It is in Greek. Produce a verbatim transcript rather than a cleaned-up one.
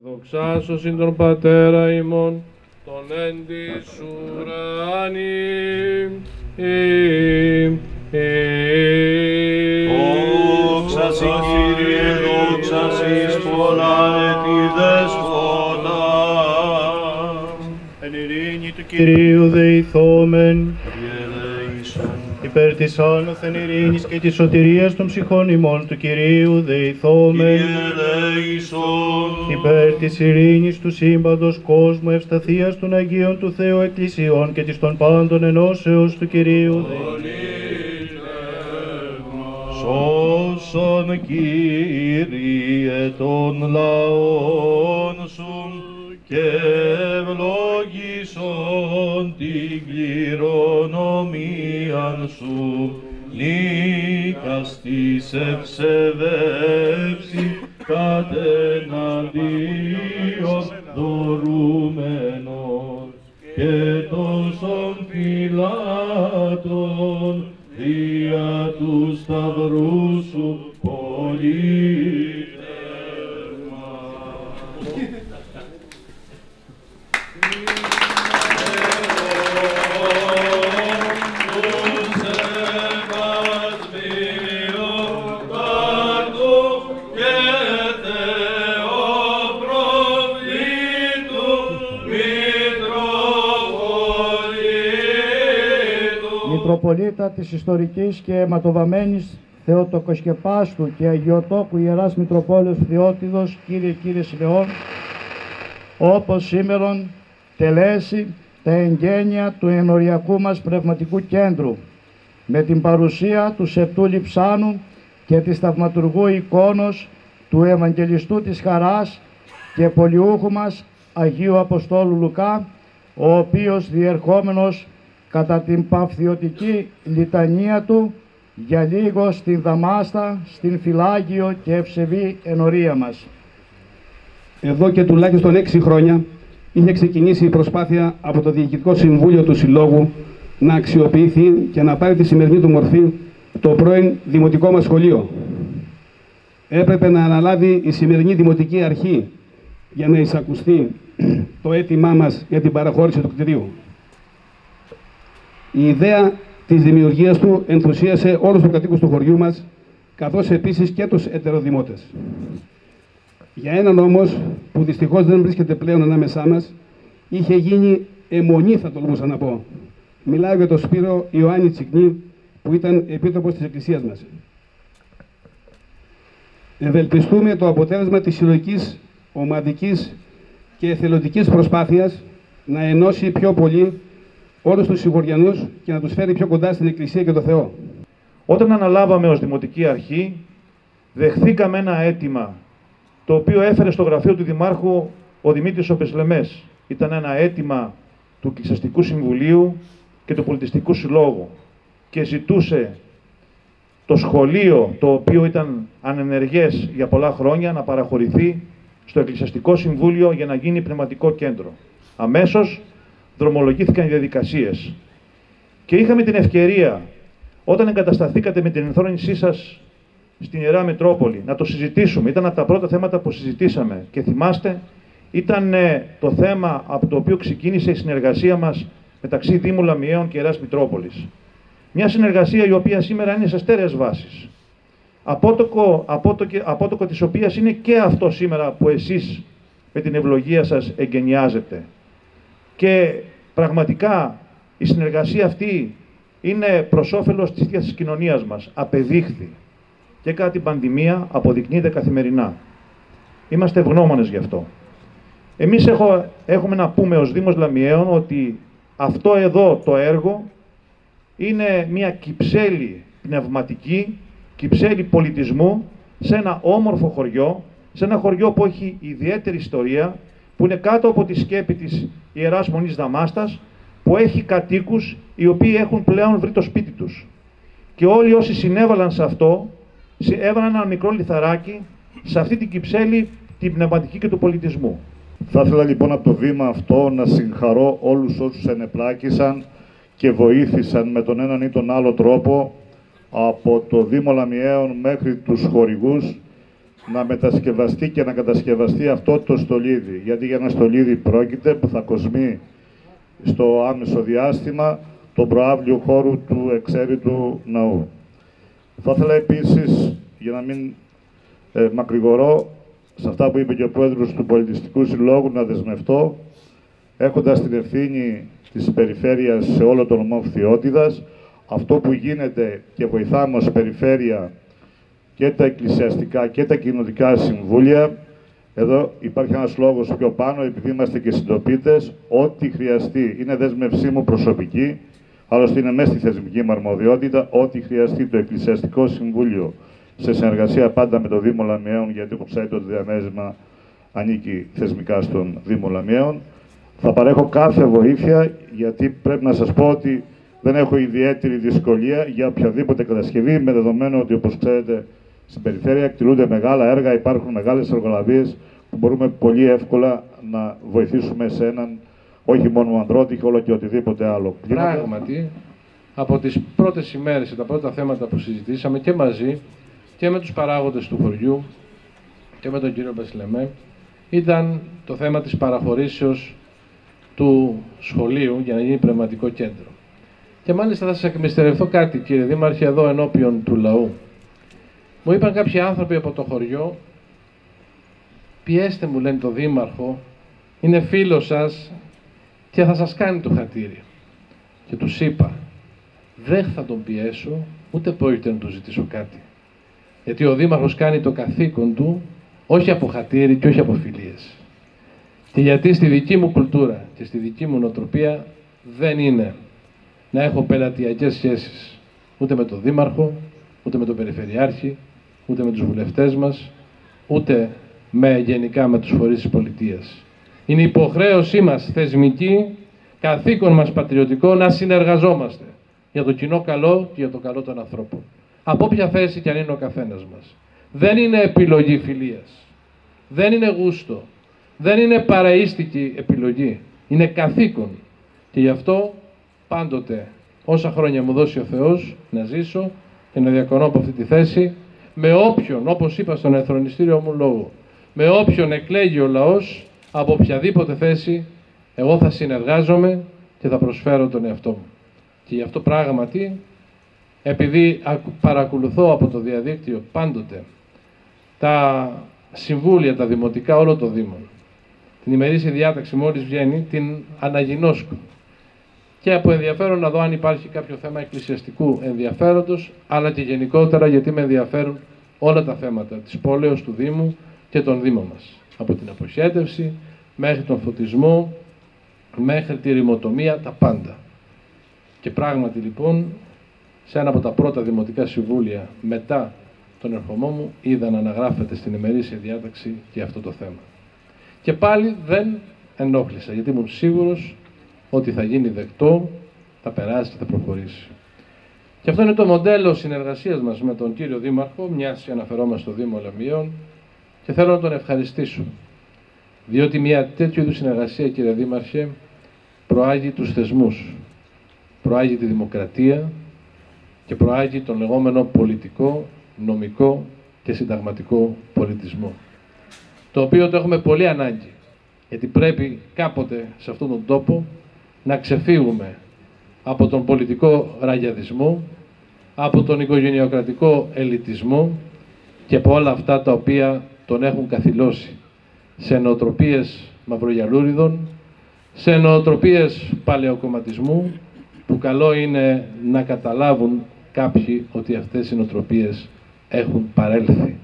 Δοξάσωσιν τον Πατέρα ημών, τον εν της ουρανής. Δόξα σοι Κύριε, δόξα εις πολλά έτη δεσπότα. Εν ειρήνη του Κυρίου δεηθόμεν, υπέρ της άνωθεν ειρήνης και της σωτηρίας των ψυχών ημών του Κυρίου δεηθόμεν, υπέρ της ειρήνης του σύμπαντος κόσμου, ευσταθίας των Αγίων του Θεού Εκκλησιών και της των πάντων ενώσεως του Κυρίου δεηθόμεν. Σώσον Κύριε των λαών σου και ευλόγησον την κληρονομίαν σου, νίκας της ευσεβεύσει κατεναντίον δωρούμενος και τόσων φυλάτων δια του σταυρού σου πολίτευμα. Μητροπολίτα της ιστορικής και αιματοβαμμένης Θεοτοκοσκεπάστου και Αγιοτόκου Ιεράς Μητροπόλεως Θεότιδος, Κύριε Κύριε Σιμεών, όπως σήμερον τελέσει τα εγγένεια του ενοριακού μας πνευματικού κέντρου, με την παρουσία του Σεπτού Λιψάνου και της θαυματουργού εικόνος του Ευαγγελιστού της Χαράς και πολιούχου μας Αγίου Αποστόλου Λουκά, ο οποίος διερχόμενος κατά την παυθιωτική λιτανία του για λίγο στην Δαμάστα, στην Φυλάγιο και ευσεβή ενορία μας. Εδώ και τουλάχιστον έξι χρόνια είχε ξεκινήσει η προσπάθεια από το Διοικητικό Συμβούλιο του Συλλόγου να αξιοποιηθεί και να πάρει τη σημερινή του μορφή το πρώην Δημοτικό μας σχολείο. Έπρεπε να αναλάβει η σημερινή Δημοτική Αρχή για να εισακουστεί το αίτημά μας για την παραχώρηση του κτηρίου. Η ιδέα της δημιουργίας του ενθουσίασε όλους τους κατοίκους του χωριού μας, καθώς επίσης και τους ετεροδημότες. Για έναν όμως, που δυστυχώς δεν βρίσκεται πλέον ανάμεσά μας, είχε γίνει αιμονή, θα τολμούσα να πω. Μιλάω για τον Σπύρο Ιωάννη Τσικνή, που ήταν επίτροπος της Εκκλησίας μας. Ευελπιστούμε το αποτέλεσμα της συλλογικής, ομαδικής και εθελοντικής προσπάθειας να ενώσει πιο πολύ όλους τους συγχωριανούς και να τους φέρει πιο κοντά στην Εκκλησία και το Θεό. Όταν αναλάβαμε ως Δημοτική Αρχή, δεχθήκαμε ένα αίτημα, το οποίο έφερε στο γραφείο του Δημάρχου ο Δημήτρης ο Πεσλεμές. Ήταν ένα αίτημα του Εκκλησιαστικού Συμβουλίου και του Πολιτιστικού Συλλόγου και ζητούσε το σχολείο, το οποίο ήταν ανενεργές για πολλά χρόνια, να παραχωρηθεί στο Εκκλησιαστικό Συμβούλιο για να γίνει πνευματικό κέντρο. Αμέσως δρομολογήθηκαν οι διαδικασίες και είχαμε την ευκαιρία, όταν εγκατασταθήκατε με την ενθόρνησή σας στην Ιερά Μητρόπολη, να το συζητήσουμε. Ήταν από τα πρώτα θέματα που συζητήσαμε και θυμάστε, ήταν το θέμα από το οποίο ξεκίνησε η συνεργασία μας μεταξύ Δήμου Λαμιαίων και Ιεράς Μητρόπολης. Μια συνεργασία η οποία σήμερα είναι σε στέρεες βάσεις. Απότοκο, απότοκο, απότοκο της οποίας είναι και αυτό σήμερα που εσείς με την ευλογία σας εγκαινιάζετε. Και πραγματικά η συνεργασία αυτή είναι προς όφελος της ίδιας της κοινωνίας μας. Απεδείχθη και κατά την πανδημία αποδεικνύεται καθημερινά. Είμαστε ευγνώμονες γι' αυτό. Εμείς έχω, έχουμε να πούμε ως Δήμος Λαμιαίων ότι αυτό εδώ το έργο είναι μια κυψέλη πνευματική, κυψέλη πολιτισμού σε ένα όμορφο χωριό, σε ένα χωριό που έχει ιδιαίτερη ιστορία, που είναι κάτω από τη σκέπη της Ιεράς Μονής Δαμάστας, που έχει κατοίκους οι οποίοι έχουν πλέον βρει το σπίτι τους. Και όλοι όσοι συνέβαλαν σε αυτό, έβαλαν ένα μικρό λιθαράκι σε αυτή την κυψέλη, την πνευματική και του πολιτισμού. Θα ήθελα λοιπόν από το βήμα αυτό να συγχαρώ όλους όσους ενεπλάκησαν και βοήθησαν με τον έναν ή τον άλλο τρόπο, από το Δήμο Λαμιαίων μέχρι τους χορηγούς, να μετασκευαστεί και να κατασκευαστεί αυτό το στολίδι. Γιατί για ένα στολίδι πρόκειται που θα κοσμεί στο άμεσο διάστημα τον προαύλιο χώρου του εξαίρετου ναού. Θα ήθελα επίσης, για να μην ε, μακρηγορώ, σε αυτά που είπε και ο πρόεδρος του Πολιτιστικού Συλλόγου, να δεσμευτώ, έχοντας την ευθύνη της περιφέρειας σε όλο το νομό Φθιώτιδας, αυτό που γίνεται και βοηθάμε ως περιφέρεια και τα εκκλησιαστικά και τα κοινοτικά συμβούλια. Εδώ υπάρχει ένας λόγος πιο πάνω, επειδή είμαστε και συντοπίτες, ό,τι χρειαστεί, είναι δέσμευσή μου προσωπική, άλλωστε είναι μέσα στη θεσμική μου αρμοδιότητα, ό,τι χρειαστεί το Εκκλησιαστικό Συμβούλιο, σε συνεργασία πάντα με το Δήμο Λαμιαίων, γιατί όπως ξέρετε το διαμέρισμα ανήκει θεσμικά στον Δήμο Λαμιαίων, θα παρέχω κάθε βοήθεια, γιατί πρέπει να σας πω ότι δεν έχω ιδιαίτερη δυσκολία για οποιαδήποτε κατασκευή, με δεδομένο ότι, όπως ξέρετε, στην περιφέρεια εκτελούνται μεγάλα έργα, υπάρχουν μεγάλες εργολαβίες που μπορούμε πολύ εύκολα να βοηθήσουμε σε έναν, όχι μόνο ανδρότυχο, όλο και οτιδήποτε άλλο. Πράγματι, από τις πρώτες ημέρες και τα πρώτα θέματα που συζητήσαμε και μαζί και με τους παράγοντες του χωριού και με τον κύριο Μπεσλεμέ, ήταν το θέμα της παραχωρήσεως του σχολείου για να γίνει πνευματικό κέντρο. Και μάλιστα θα σας εκμυστερευτώ κάτι, κύριε Δήμαρχε, εδώ ενώπιον του λαού. Μου είπαν κάποιοι άνθρωποι από το χωριό, πιέστε μου, λένε, το Δήμαρχο, είναι φίλος σας και θα σας κάνει το χατήρι. Και τους είπα, δεν θα τον πιέσω, ούτε πρόκειται να του ζητήσω κάτι. Γιατί ο Δήμαρχος κάνει το καθήκον του, όχι από χατήρι και όχι από φιλίες. Και γιατί στη δική μου κουλτούρα και στη δική μου νοοτροπία δεν είναι να έχω πελατειακές σχέσεις ούτε με τον Δήμαρχο, ούτε με τον Περιφερειάρχη, ούτε με τους βουλευτές μας, ούτε με, γενικά με τους φορείς της πολιτείας. Είναι υποχρέωσή μας θεσμική, καθήκον μας πατριωτικό, να συνεργαζόμαστε για το κοινό καλό και για το καλό των ανθρώπων. Από όποια θέση κι αν είναι ο καθένας μας. Δεν είναι επιλογή φιλίας. Δεν είναι γούστο. Δεν είναι παραΐστικη επιλογή. Είναι καθήκον. Και γι' αυτό πάντοτε, όσα χρόνια μου δώσει ο Θεός, να ζήσω και να διακονώ από αυτή τη θέση, με όποιον, όπως είπα στον εθρονιστήριο μου λόγο, με όποιον εκλέγει ο λαός, από οποιαδήποτε θέση, εγώ θα συνεργάζομαι και θα προσφέρω τον εαυτό μου. Και γι' αυτό πράγματι, επειδή παρακολουθώ από το διαδίκτυο πάντοτε τα συμβούλια, τα δημοτικά, όλο το Δήμο, την ημερήσια διάταξη μόλις βγαίνει, την αναγινώσκω. Και από ενδιαφέρον να δω αν υπάρχει κάποιο θέμα εκκλησιαστικού ενδιαφέροντος, αλλά και γενικότερα γιατί με ενδιαφέρουν όλα τα θέματα της πόλεως, του Δήμου και των Δήμων μας. Από την αποχέτευση μέχρι τον φωτισμό, μέχρι τη ρημοτομία, τα πάντα. Και πράγματι λοιπόν, σε ένα από τα πρώτα δημοτικά συμβούλια μετά τον ερχομό μου, είδα να αναγράφεται στην ημερήσια διάταξη και αυτό το θέμα. Και πάλι δεν ενόχλησα, γιατί ήμουν σίγουρος ότι θα γίνει δεκτό, θα περάσει και θα προχωρήσει. Και αυτό είναι το μοντέλο συνεργασίας μας με τον κύριο Δήμαρχο, μιας και αναφερόμαστε στο Δήμο Λαμιαίων, και θέλω να τον ευχαριστήσω. Διότι μια τέτοιου είδους συνεργασία, κύριε Δήμαρχε, προάγει τους θεσμούς, προάγει τη δημοκρατία και προάγει τον λεγόμενο πολιτικό, νομικό και συνταγματικό πολιτισμό. Το οποίο το έχουμε πολύ ανάγκη, γιατί πρέπει κάποτε σε αυτόν τον τόπο να ξεφύγουμε από τον πολιτικό ραγιαδισμό, από τον οικογενειοκρατικό ελιτισμό και από όλα αυτά τα οποία τον έχουν καθυλώσει σε νοοτροπίες μαυρογιαλούριδων, σε νοοτροπίες παλαιοκομματισμού, που καλό είναι να καταλάβουν κάποιοι ότι αυτές οι νοοτροπίες έχουν παρέλθει.